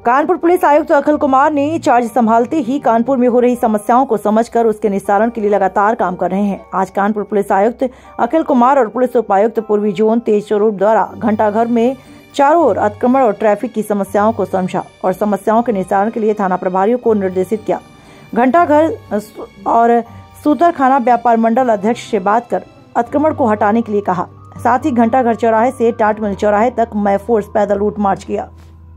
Kanpur police आयुक्त अखिल कुमार ने charge संभालते ही कानपुर में हो रही समस्याओं को समझकर उसके निस्तारण के लिए लगातार काम कर रहे हैं। आज कानपुर पुलिस आयुक्त अखिल कुमार और पुलिस उपायुक्त पूर्वी जोन तेज स्वरूप द्वारा घंटाघर में चारों ओर अतिक्रमण और ट्रैफिक की समस्याओं को समझा और समस्याओं के निस्तारण के लिए थाना प्रभारियों को निर्देशित किया। घंटाघर और सूतरखाना व्यापार मंडल अध्यक्ष से बात कर अतिक्रमण को हटाने के लिए कहा। साथ ही घंटाघर चौराहे से टाट मिल चौराहे तक मैं फोर्स पैदल रूट मार्च किया।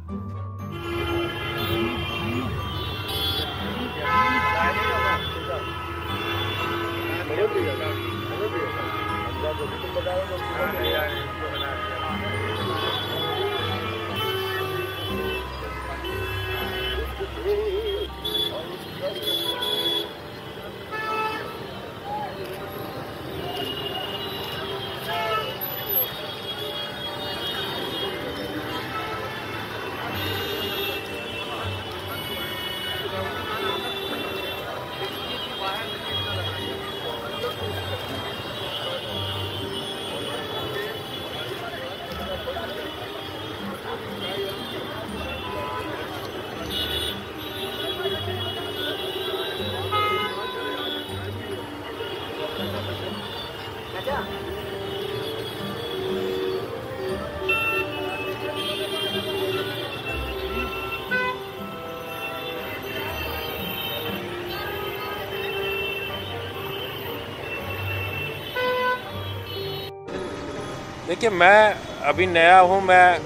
देखिए, मैं अभी नया हूँ। मैं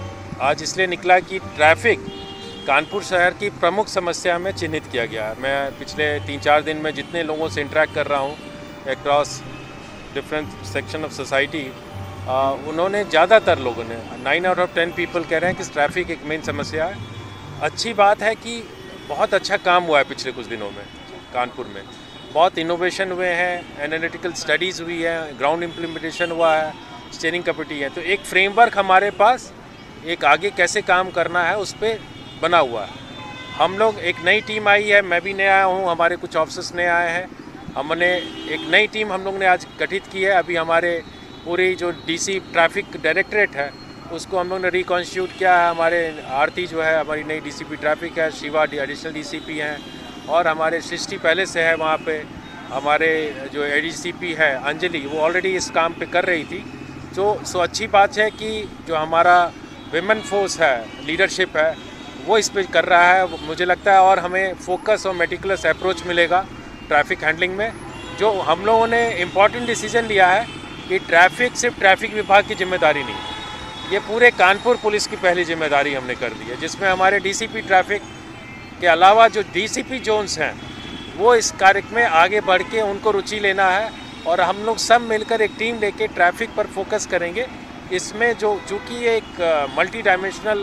आज इसलिए निकला कि ट्रैफिक कानपुर शहर की प्रमुख समस्या में चिन्हित किया गया है। मैं पिछले 3-4 दिन में जितने लोगों से इंटरेक्ट कर रहा हूँ across different section of society, उन्होंने ज़्यादातर लोगों ने 9 आउट ऑफ 10 पीपल कह रहे हैं कि ट्रैफिक एक मेन समस्या है। अच्छी बात है कि बहुत अच्छा काम हुआ है पिछले कुछ दिनों में कानपुर में। बहुत इनोवेशन हुए हैं, एनालिटिकल स्टडीज़ हुई है, ग्राउंड इम्प्लीमेंटेशन हुआ है, स्टीयरिंग कमेटी है। तो एक फ्रेमवर्क हमारे पास एक आगे कैसे काम करना है उस पर बना हुआ है। हम लोग एक नई टीम आई है, मैं भी नया हूँ, हमारे कुछ ऑफिसर्स नए आए हैं। हमने एक नई टीम हम लोग ने आज गठित की है। अभी हमारे पूरी जो डीसी ट्रैफिक डायरेक्टरेट है उसको हम लोग ने रिकॉन्स्टिट्यूट किया है। हमारे आरती जो है हमारी नई डीसीपी ट्रैफिक है, शिवा एडिशनल डीसीपी हैं, और हमारे सृष्टि पहले से है वहाँ पे। हमारे जो एडीसीपी है अंजलि, वो ऑलरेडी इस काम पे कर रही थी। सो अच्छी बात है कि जो हमारा विमेन फोर्स है, लीडरशिप है, वो इस पे कर रहा है मुझे लगता है। और हमें फोकस और मेटिकुलस अप्रोच मिलेगा ट्रैफिक हैंडलिंग में। जो हम लोगों ने इम्पॉर्टेंट डिसीजन लिया है कि ट्रैफिक सिर्फ ट्रैफिक विभाग की जिम्मेदारी नहीं, ये पूरे कानपुर पुलिस की पहली जिम्मेदारी हमने कर दी है, जिसमें हमारे डीसीपी ट्रैफिक के अलावा जो डीसीपी जोन्स हैं वो इस कार्य में आगे बढ़ के उनको रुचि लेना है। और हम लोग सब मिलकर एक टीम लेके ट्रैफिक पर फोकस करेंगे। इसमें चूँकि एक मल्टी डायमेंशनल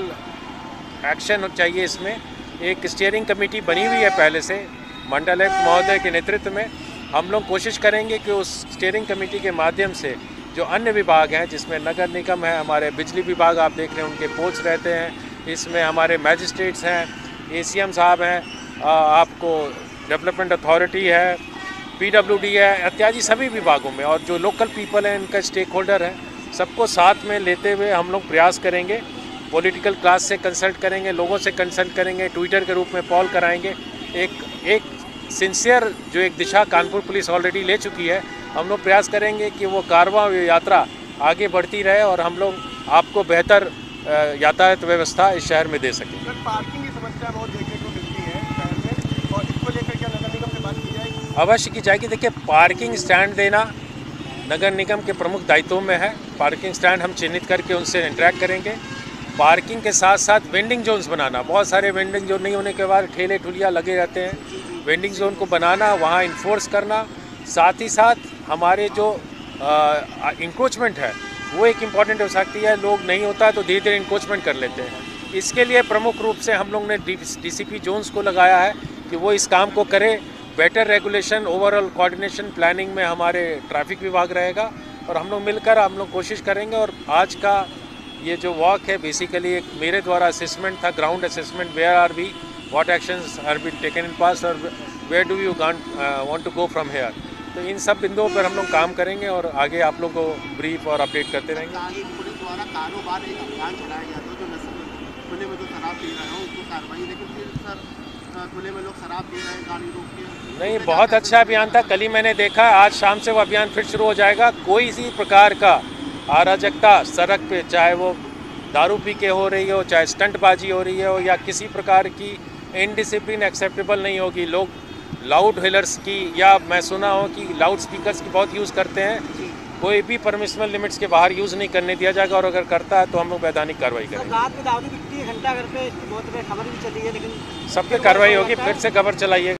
एक्शन चाहिए, इसमें एक स्टीयरिंग कमेटी बनी हुई है पहले से मंडलायुक्त महोदय के नेतृत्व में। हम लोग कोशिश करेंगे कि उस स्टीयरिंग कमेटी के माध्यम से जो अन्य विभाग हैं, जिसमें नगर निगम है, हमारे बिजली विभाग आप देख रहे हैं उनके पोल्स रहते हैं, इसमें हमारे मैजिस्ट्रेट्स हैं, एसीएम साहब हैं, आपको डेवलपमेंट अथॉरिटी है, पीडब्ल्यूडी है, इत्यादि सभी विभागों में, और जो लोकल पीपल हैं इनका स्टेक होल्डर है, सबको साथ में लेते हुए हम लोग प्रयास करेंगे। पॉलिटिकल क्लास से कंसल्ट करेंगे, लोगों से कंसल्ट करेंगे, ट्विटर के रूप में पॉल कराएंगे। एक सिंसियर जो एक दिशा कानपुर पुलिस ऑलरेडी ले चुकी है, हम लोग प्रयास करेंगे कि वो कारवां यात्रा आगे बढ़ती रहे और हम लोग आपको बेहतर यातायात व्यवस्था इस शहर में दे सकें। पार्किंग की समस्या बहुत देखने को मिलती है शहर में, और इसको लेकर क्या नगर निगम से बात की जाएगी? अवश्य की जाएगी। देखिए, पार्किंग स्टैंड देना नगर निगम के प्रमुख दायित्वों में है। पार्किंग स्टैंड हम चिन्हित करके उनसे इंटरेक्ट करेंगे। पार्किंग के साथ साथ वेंडिंग जोन्स बनाना, बहुत सारे वेंडिंग जोन नहीं होने के बाद ठेले ठुलिया लगे रहते हैं, वेंडिंग जोन को बनाना, वहाँ इन्फोर्स करना। साथ ही साथ हमारे जो इंक्रोचमेंट है वो एक इम्पॉर्टेंट हो सकती है। लोग नहीं होता है तो धीरे धीरे इंक्रोचमेंट कर लेते हैं। इसके लिए प्रमुख रूप से हम लोग ने डीसीपी जोन्स को लगाया है कि वो इस काम को करे। Better regulation, overall coordination, planning में हमारे ट्रैफिक विभाग रहेगा और हम लोग मिलकर हम लोग कोशिश करेंगे। और आज का ये जो वॉक है बेसिकली एक मेरे द्वारा असेसमेंट था, ground assessment, where are we, what actions are been taken in past और where do you want to go from here. तो इन सब बिंदुओं पर हम लोग काम करेंगे और आगे आप लोगों को ब्रीफ और अपडेट करते रहेंगे। पुलिस द्वारा कारोबार एक अभियान चलाया गया था जो खुले में जो शराब पी रहे हो उसको कार्रवाई, लेकिन फिर सर खुले में लोग शराब पी रहे हैं, गाड़ी रोक के। नहीं, बहुत अच्छा अभियान था, कल ही मैंने देखा। आज शाम से वो अभियान फिर शुरू हो जाएगा। कोई इसी प्रकार का अराजकता सड़क पे, चाहे वो दारू पी के हो रही हो, चाहे स्टंटबाजी हो रही हो, या किसी प्रकार की इनडिसिप्लिन एक्सेप्टेबल नहीं होगी। लोग लाउड व्हीलर्स की, या मैं सुना हो कि लाउड स्पीकर्स की बहुत यूज़ करते हैं। कोई भी परमिशनल लिमिट्स के बाहर यूज़ नहीं करने दिया जाएगा, और अगर करता है तो हम लोग वैधानिक कार्रवाई करेंगे। रात में दारू बिकती है, घंटा घर पे बहुत खबर भी चली है, लेकिन सब पे कार्रवाई होगी। फिर से खबर चलाइए।